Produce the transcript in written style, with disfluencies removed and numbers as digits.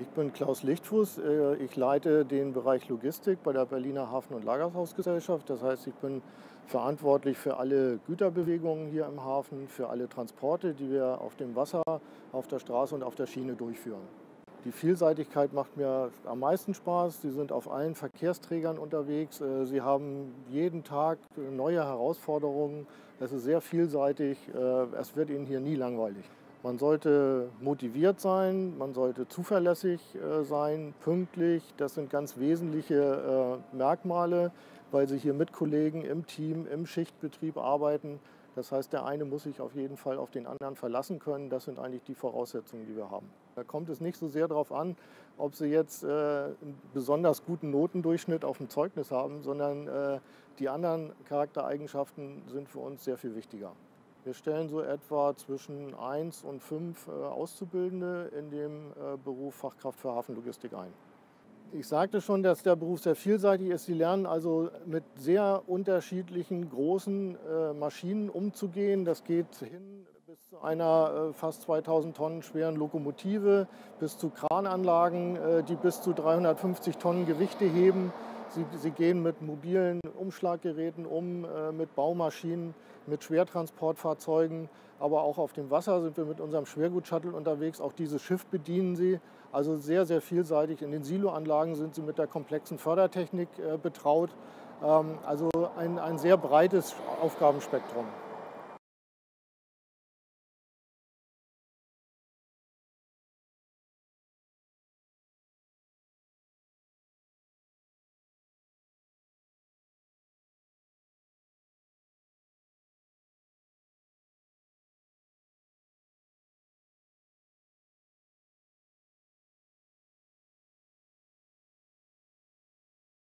Ich bin Klaus Lichtfuß. Ich leite den Bereich Logistik bei der Berliner Hafen- und Lagerhausgesellschaft. Das heißt, ich bin verantwortlich für alle Güterbewegungen hier im Hafen, für alle Transporte, die wir auf dem Wasser, auf der Straße und auf der Schiene durchführen. Die Vielseitigkeit macht mir am meisten Spaß. Sie sind auf allen Verkehrsträgern unterwegs. Sie haben jeden Tag neue Herausforderungen. Es ist sehr vielseitig. Es wird Ihnen hier nie langweilig. Man sollte motiviert sein, man sollte zuverlässig sein, pünktlich. Das sind ganz wesentliche Merkmale, weil Sie hier mit Kollegen im Team, im Schichtbetrieb arbeiten. Das heißt, der eine muss sich auf jeden Fall auf den anderen verlassen können. Das sind eigentlich die Voraussetzungen, die wir haben. Da kommt es nicht so sehr darauf an, ob Sie jetzt einen besonders guten Notendurchschnitt auf dem Zeugnis haben, sondern die anderen Charaktereigenschaften sind für uns sehr viel wichtiger. Wir stellen so etwa zwischen 1 und 5 Auszubildende in dem Beruf Fachkraft für Hafenlogistik ein. Ich sagte schon, dass der Beruf sehr vielseitig ist. Sie lernen also mit sehr unterschiedlichen großen Maschinen umzugehen. Das geht hin bis zu einer fast 2000 Tonnen schweren Lokomotive, bis zu Krananlagen, die bis zu 350 Tonnen Gewichte heben. Sie gehen mit mobilen Umschlaggeräten um, mit Baumaschinen, mit Schwertransportfahrzeugen. Aber auch auf dem Wasser sind wir mit unserem Schwergutshuttle unterwegs. Auch dieses Schiff bedienen sie. Also sehr, sehr vielseitig. In den Siloanlagen sind sie mit der komplexen Fördertechnik betraut. Also ein sehr breites Aufgabenspektrum.